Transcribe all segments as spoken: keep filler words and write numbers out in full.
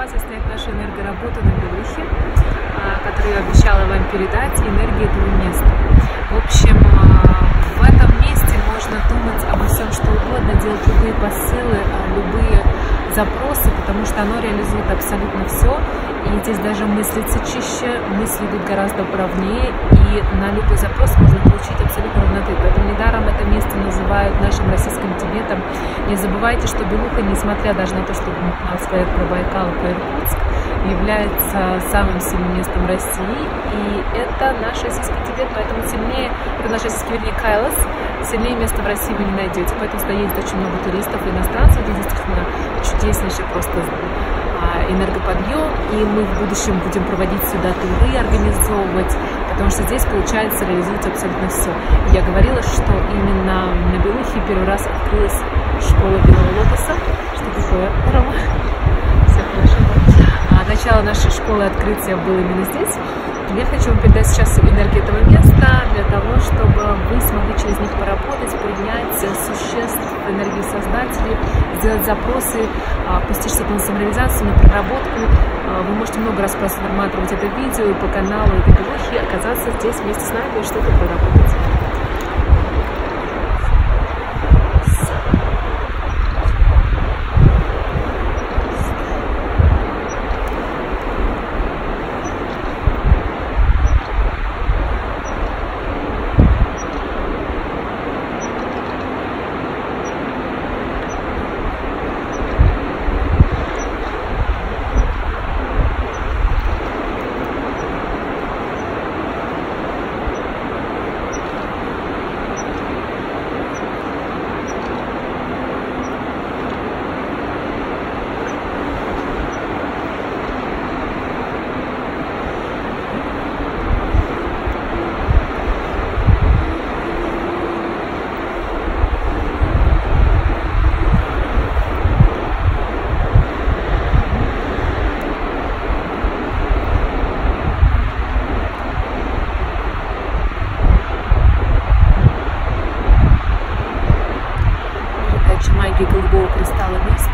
информацию снять нашу энергоработу на Белухе, которую я обещала вам передать, энергии этого места. В общем, в этом месте можно думать обо всем, что угодно, делать любые посылы, любые запросы, потому что оно реализует абсолютно все. И здесь даже мыслится чище, мысли идут гораздо правнее, и на любой запрос можно получить абсолютно равноты. Поэтому недаром это место называют нашим российским Тибетом. Не забывайте, что Белуха, несмотря даже на то, что нас говорят про Байкал и про Иркутск, является самым сильным местом России, и это наш российский Тибет, поэтому сильнее, это наш российский, вернее, Кайлас, сильнее места в России вы не найдете, поэтому сюда ездит очень много туристов и иностранцев, здесь действительно чудеснейший просто энергоподъем, и мы в будущем будем проводить сюда туры, организовывать, потому что здесь, получается, реализуется абсолютно все. Я говорила, что именно на Белухе первый раз открылась школа Белого Лотоса. Что такое, Рома? Все хорошо, да? А начало нашей школы открытия было именно здесь. Я хочу вам передать сейчас энергию этого места, для того, чтобы вы смогли через них поработать, принять существ, энергию создателей, сделать запросы, пустить что-то на самореализацию, на проработку. Вы можете много раз просматривать это видео и по каналу этой Белухи, оказаться здесь вместе с нами и что-то проработать. Магии голубого кристалла места.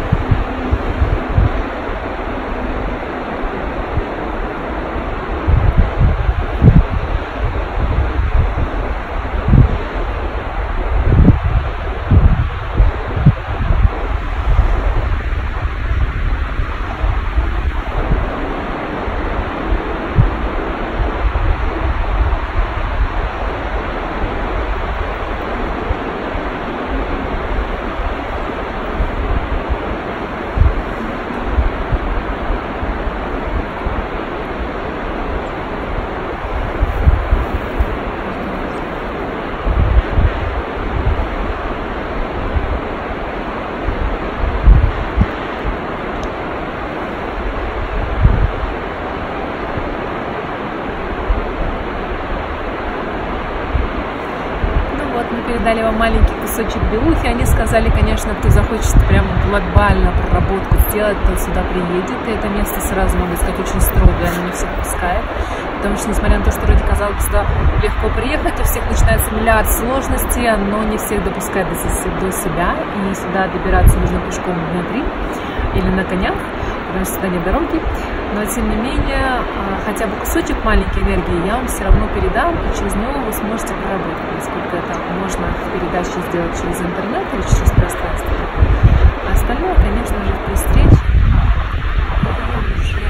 Мы передали вам маленький кусочек Белухи. Они сказали, конечно, кто захочет прям глобально проработку сделать, то сюда приедет. И это место сразу, могу сказать, очень строгое, оно не всех пускает. Потому что, несмотря на то, что вроде казалось бы, сюда легко приехать, у всех начинается миллиард сложностей, оно не всех допускает до себя. И сюда добираться нужно пешком внутри или на конях, потому что сюда нет дороги. Но, тем не менее, хотя бы кусочек маленькой энергии я вам все равно передам, и через него вы сможете проработать, насколько это можно в передаче сделать через интернет или через пространство. А остальное, конечно же, при встрече уже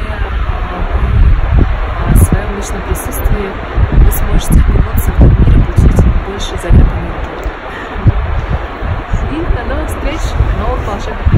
в своем личном присутствии вы сможете оглянуться в этот мир и получить больше заряд энергии. И до новых встреч, новых волшебных